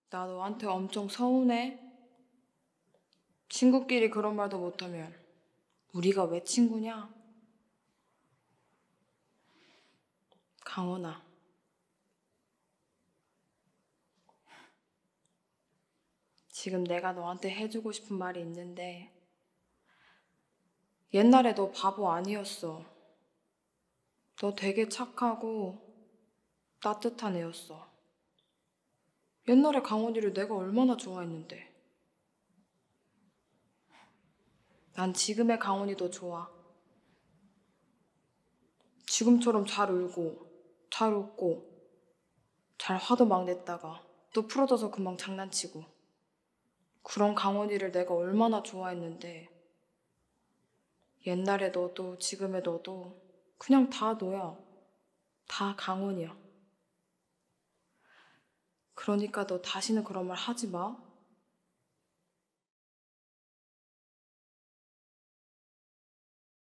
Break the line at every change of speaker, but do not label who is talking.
나 너한테 엄청 서운해. 친구끼리 그런 말도 못하면 우리가 왜 친구냐? 강원아. 지금 내가 너한테 해주고 싶은 말이 있는데 옛날에 너 바보 아니었어. 너 되게 착하고 따뜻한 애였어. 옛날에 강원이를 내가 얼마나 좋아했는데. 난 지금의 강원이 더 좋아. 지금처럼 잘 울고, 잘 웃고, 잘 화도 막 냈다가 또 풀어져서 금방 장난치고. 그런 강원이를 내가 얼마나 좋아했는데. 옛날의 너도 지금의 너도 그냥 다 너야. 다 강원이야. 그러니까 너 다시는 그런 말 하지 마.